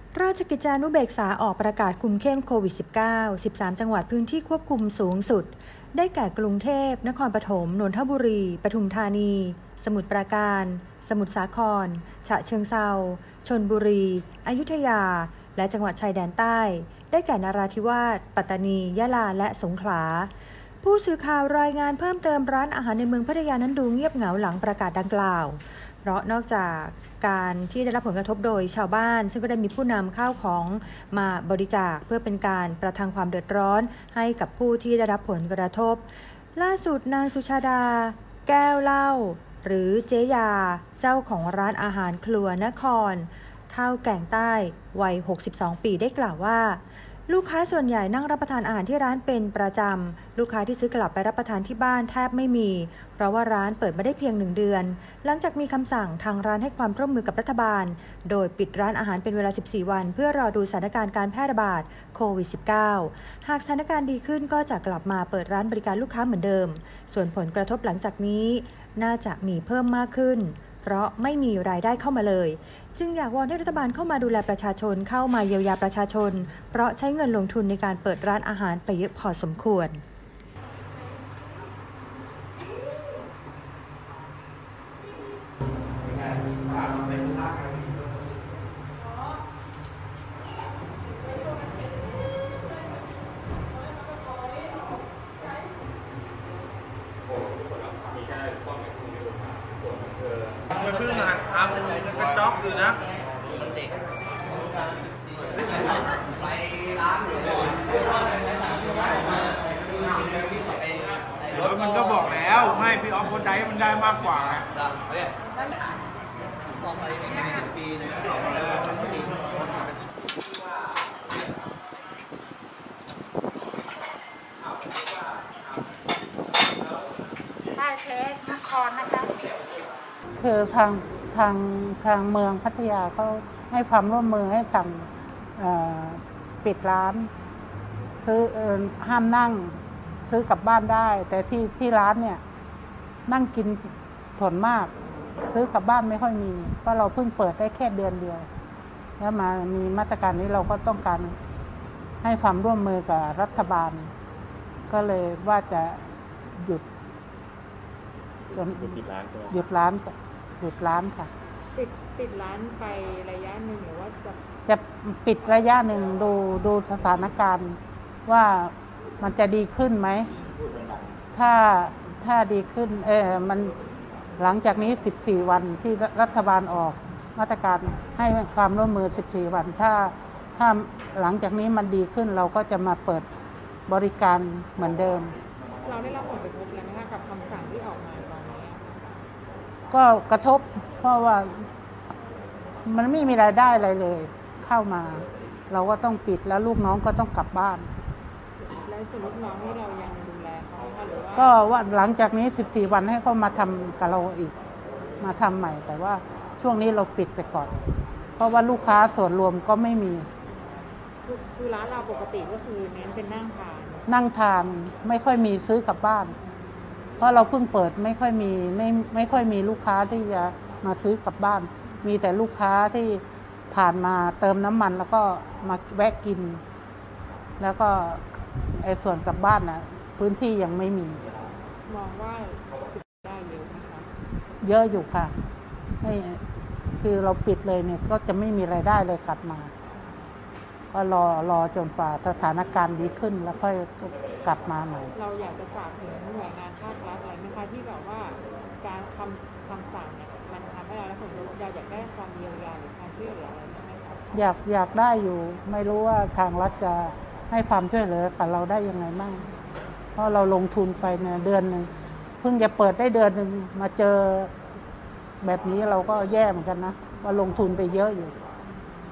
ราชกิจจานุเบกษาออกประกาศคุมเข้มโควิด -19 13 จังหวัดพื้นที่ควบคุมสูงสุดได้แก่กรุงเทพนครปฐมนนทบุรีปทุมธานีสมุทรปราการสมุทรสาครฉะเชิงเทราชลบุรีอยุธยาและจังหวัดชายแดนใต้ได้แก่นราธิวาสปัตตานียะลาและสงขลาผู้สื่อข่าวรายงานเพิ่มเติมร้านอาหารในเมืองพัทยานั้นดูเงียบเหงาหลังประกาศดังกล่าวเพราะนอกจากการที่ได้รับผลกระทบโดยชาวบ้านซึ่งก็ได้มีผู้นำข้าวของมาบริจาคเพื่อเป็นการประทังความเดือดร้อนให้กับผู้ที่ได้รับผลกระทบล่าสุดนางสุชาดาแก้วเล่าหรือเจ๊ยาเจ้าของร้านอาหารครัวนครข้าวแกงใต้วัย62 ปีได้กล่าวว่าลูกค้าส่วนใหญ่นั่งรับประทานอาหารที่ร้านเป็นประจำลูกค้าที่ซื้อกลับไปรับประทานที่บ้านแทบไม่มีเพราะว่าร้านเปิดมาได้เพียง1 เดือนหลังจากมีคำสั่งทางร้านให้ความร่วมมือกับรัฐบาลโดยปิดร้านอาหารเป็นเวลา14 วันเพื่อรอดูสถานการณ์การแพร่ระบาดโควิด -19 หากสถานการณ์ดีขึ้นก็จะกลับมาเปิดร้านบริการลูกค้าเหมือนเดิมส่วนผลกระทบหลังจากนี้น่าจะมีเพิ่มมากขึ้นเพราะไม่มีรายได้เข้ามาเลยจึงอยากวอนให้รัฐบาลเข้ามาดูแลประชาชนเข้ามาเยียวยาประชาชนเพราะใช้เงินลงทุนในการเปิดร้านอาหารไปเยอะพอสมควรมันเพิ่งหัดทำกระจอกอยู่นะไปร้านมันก็บอกแล้วให้พี่ออฟคนใดมันได้มากกว่าไงบอกไป10 ปีเลยได้เทสนครนะคะคือทางเมืองพัทยาเขาให้ความร่วมมือให้สั่งปิดร้านซื้อห้ามนั่งซื้อกลับบ้านได้แต่ที่ร้านเนี่ยนั่งกินส่วนมากซื้อกลับบ้านไม่ค่อยมีเพราะเราเพิ่งเปิดได้แค่เดือนเดียวแล้วมามีมาตรการนี้เราก็ต้องการให้ความร่วมมือกับรัฐบาลก็เลยว่าจะหยุดร้านหยุดร้านค่ะปิดร้านไประยะหนึ่งหรือว่าจะปิดระยะหนึ่งดูสถานการณ์ว่ามันจะดีขึ้นไหมถ้าดีขึ้นมันหลังจากนี้14 วันที่รัฐบาลออกมาตรการให้ความร่วมมือ14 วันถ้าหลังจากนี้มันดีขึ้นเราก็จะมาเปิดบริการเหมือนเดิมเราได้รับผลกระทบแล้วนะคะกับคำสั่งที่ออกมาตอนนี้ก็กระทบเพราะว่ามันไม่มีรายได้อะไรเลยเข้ามาเราก็ต้องปิดแล้วลูกน้องก็ต้องกลับบ้านแล้วส่วนลูกน้องที่เรายังดูแลเขาหรือว่าก็ว่าหลังจากนี้14 วันให้เขามาทำกับเราอีกมาทำใหม่แต่ว่าช่วงนี้เราปิดไปก่อนเพราะว่าลูกค้าส่วนรวมก็ไม่มีคือร้านเราปกติก็คือเน้นเป็นนั่งทานไม่ค่อยมีซื้อกลับบ้านเพราะเราเพิ่งเปิดไม่ค่อยมีลูกค้าที่จะมาซื้อกลับบ้านมีแต่ลูกค้าที่ผ่านมาเติมน้ำมันแล้วก็มาแวะกินแล้วก็ไอ้ส่วนกลับบ้านนะพื้นที่ยังไม่มีมองว่าได้เยอะนะคะเยอะอยู่ค่ะคือเราปิดเลยเนี่ยก็จะไม่มีรายได้เลยกลับมาก็รอจนฝ่าสถานการณ์ดีขึ้นแล้วค่อยกลับมาใหม่เราอยากจะฝากถึงหน่วยงานภาครัฐอะไรไหมคะที่แบบว่าการคำสั่งเนี่ยมันทำให้เราและคนอยากได้ความเยียวยาหรือการช่วยเหลืออะไรไหมคะอยากได้อยู่ไม่รู้ว่าทางรัฐจะให้ความช่วยเหลือกับเราได้ยังไงบ้างเพราะเราลงทุนไปเนี่ยเดือนนึงเพิ่งจะเปิดได้เดือนนึงมาเจอแบบนี้เราก็แย่เหมือนกันนะว่าลงทุนไปเยอะอยู่